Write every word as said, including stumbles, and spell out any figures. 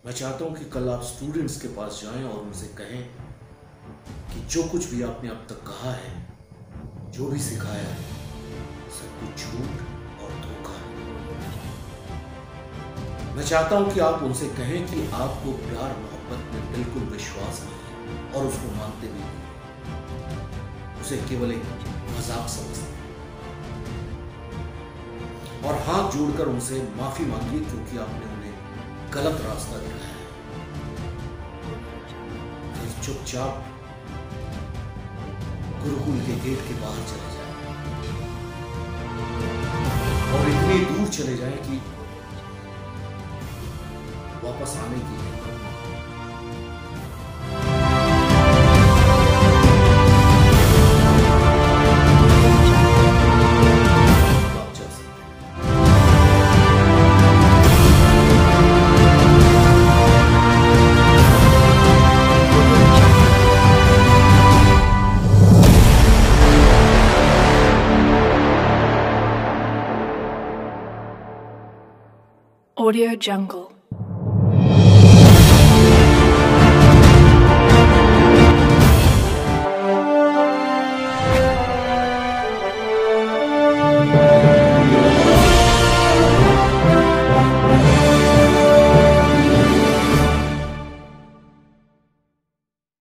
मैं चाहता हूं कि कल आप स्टूडेंट्स के पास जाएं और उनसे कहें कि जो कुछ भी आपने अब तक कहा है, जो भी सिखाया है, सब कुछ झूठ और धोखा है। मैं चाहता हूं कि आप उनसे कहें कि आपको प्यार मोहब्बत में बिल्कुल विश्वास नहीं है और उसको मानते भी नहीं, उसे केवल एक मजाक समझते हैं। और हाथ जोड़कर उनसे माफी मांगिए क्योंकि आपने उन्हें गलत रास्ता दिखाया है। फिर चुपचाप गुरुकुल के गेट के बाहर चले जाएं और इतनी दूर चले जाएं कि वापस आने की Audio Jungle.